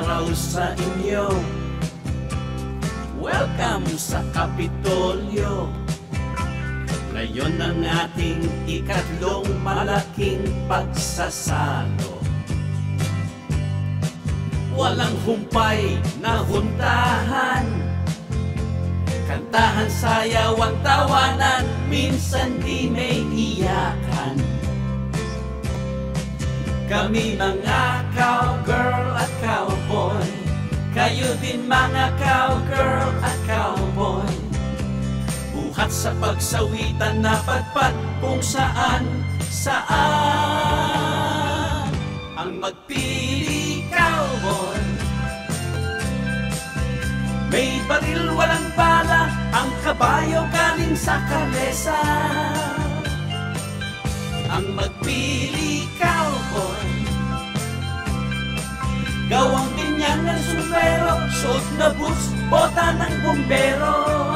araw sa inyo. Welcome sa Kapitolyo. Ngayon ang ating ikatlong malaking pagsasalo. Walang humpay na huntahan, kantahan, sayawan, tawanan, minsan di may iyakan. Kami mga cowgirl at cowboy, kayo din mga cowgirl at cowboy. Buhat sa pagsawitan na patpat kung saan ang magpili cowboy. May baril walang bala, ang kabayo galing sa kalesa. Ang magpili cowboy, gawang binyang ng sombrero, suot na boots, bota ng bumbero.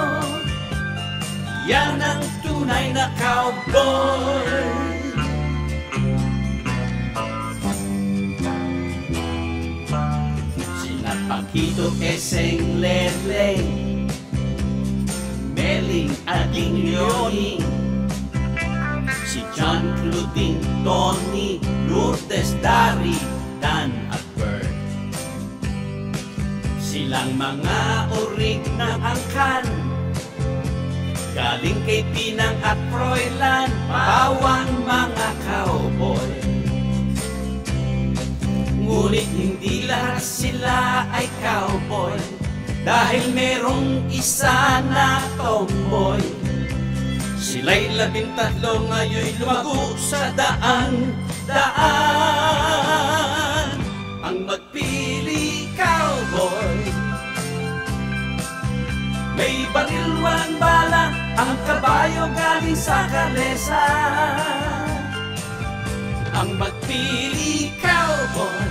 Yan ang tunay na cowboy. Sina Paquito, Eseng, Lele, Meling, Ading, Leoning, si John, Claudine, Tony, Lourdes, Dari, Dan at Bert. Silang mga orig ng angkan, galing kay Pinang at Froilan, bawang mga cowboy. Ngunit hindi lahat sila ay cowboy, dahil merong isa na tomboy. Sila'y 13 ngayon lumago sa daan. Ang magpili cowboy, may baril walang bala, ang kabayo galing sa kalesa. Ang magpili cowboy,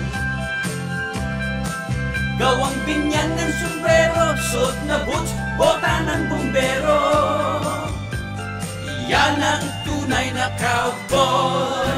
gawang binyan ng sombrero, suot na boots, bota ng bumbero. Yan ang tunay na cowboy.